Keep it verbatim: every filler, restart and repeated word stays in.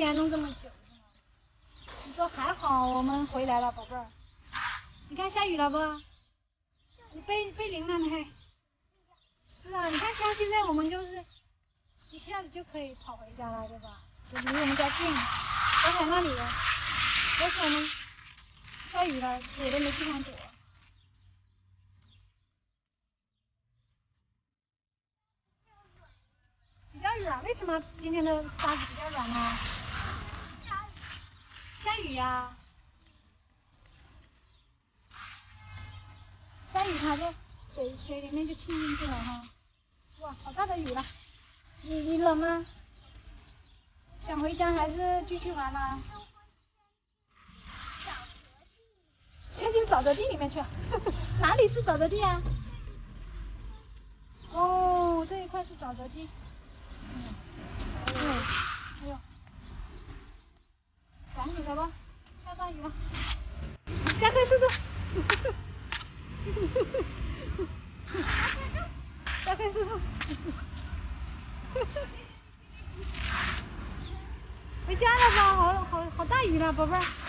还弄这么久？你说还好我们回来了，宝贝儿。你看下雨了不？你被被淋了没？是啊，你看像现在我们就是一下子就可以跑回家了，对吧？就离我们家近。刚才那里，要是我们下雨了，躲都没地方躲。比较软，为什么今天的沙子比较软呢？下雨呀、啊。下雨它就水水里面就浸进去了哈。哇，好大的雨了！你你冷吗？想回家还是继续玩呢？先进沼泽地里面去。哪里是沼泽地啊？哦，这一块是沼泽地。嗯。对。哎呦。赶紧的吧，下大雨了。加快速度。加快速度。回家了吧，好好好大雨了，宝贝儿。